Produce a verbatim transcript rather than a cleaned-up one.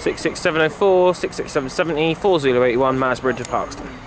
six six seven oh four, six six seven seven oh, four zero eight one, Marsbridge of Parkston.